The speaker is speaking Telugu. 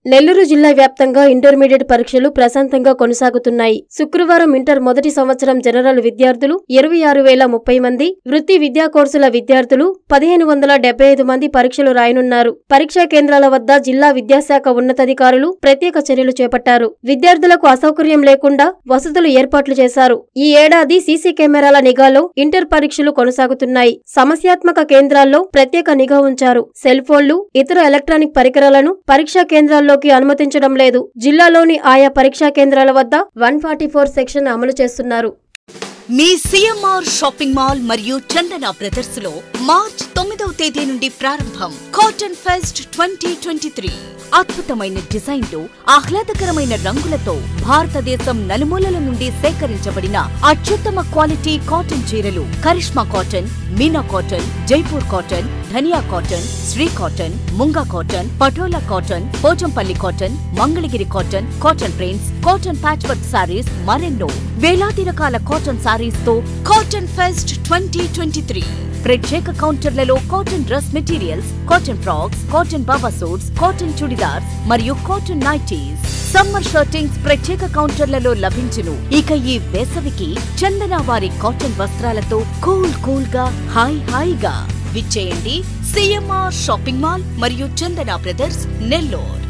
నెల్లూరు జిల్లా వ్యాప్తంగా ఇంటర్మీడియట్ పరీక్షలు ప్రశాంతంగా కొనసాగుతున్నాయి. శుక్రవారం ఇంటర్ మొదటి సంవత్సరం జనరల్ విద్యార్థులు 26,030 మంది, వృత్తి విద్యా కోర్సుల విద్యార్థులు 1,575 మంది పరీక్షలు రాయనున్నారు. పరీక్షా కేంద్రాల వద్ద జిల్లా విద్యాశాఖ ఉన్నతాధికారులు ప్రత్యేక చర్యలు చేపట్టారు. విద్యార్థులకు అసౌకర్యం లేకుండా వసతులు ఏర్పాట్లు చేశారు. ఈ ఏడాది సీసీ కెమెరాల నిఘాలో ఇంటర్ పరీక్షలు కొనసాగుతున్నాయి. సమస్యాత్మక కేంద్రాల్లో ప్రత్యేక నిఘా ఉంచారు. సెల్ ఫోన్లు, ఇతర ఎలక్ట్రానిక్ పరికరాలను పరీక్షా కేంద్రాల్లో అనుమతించడం లేదు. జిల్లాలోని ఆయా పరీక్షా కేంద్రాల వద్ద 144 సెక్షన్ అమలు చేస్తున్నారు. మీ సిఎంఆర్ షాపింగ్ మాల్ మరియు చందన బ్రదర్స్ లో మార్చ్ 9వ తేదీ నుండి ప్రారంభం కాటన్ ఫెస్ట్ 2023. అద్భుతమైన డిజైన్లు, ఆహ్లాదకరమైన రంగులతో భారతదేశం నలుమూలల నుండి సేకరించబడిన అత్యుత్తమ క్వాలిటీ కాటన్ చీరలు Karishma cotton, Meena cotton, Jaipur cotton, Dhaniya cotton, Sri cotton, Munga cotton, Patola cotton, Pochampalli cotton, Mangalagiri cotton, cotton prints, cotton patchwork saris, మరెన్నో వేలాది రకాల కాటన్ సారీస్ తో కాటన్ ఫెస్ట్ 2023. ప్రత్యేక కౌంటర్లలో cotton dress materials, cotton frocks, cotton baba suits, cotton churidars మరియు కాటన్ నైటీస్, సమ్మర్ షర్టింగ్స్ ప్రత్యేక కౌంటర్లలో లభించును. ఇక ఈ వేసవికి చందన వారి కాటన్ వస్త్రాలతో కూల్ గా హాయిగా విచ్చేయండి. సిఎంఆర్ షాపింగ్ మాల్ మరియు చందన బ్రదర్స్, నెల్లూరు.